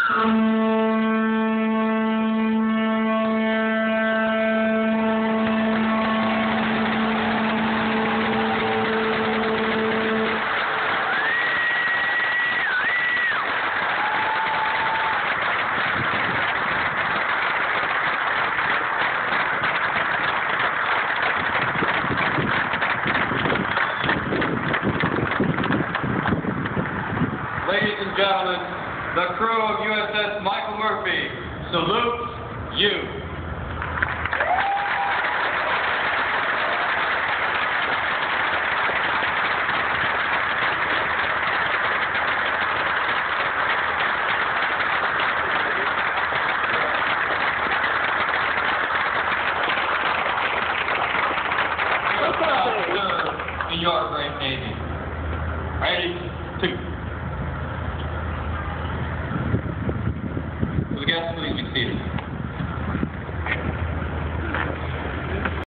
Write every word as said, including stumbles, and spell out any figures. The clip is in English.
Ladies and gentlemen, the crew of U S S Michael Murphy salutes you. In your great Navy. Ready to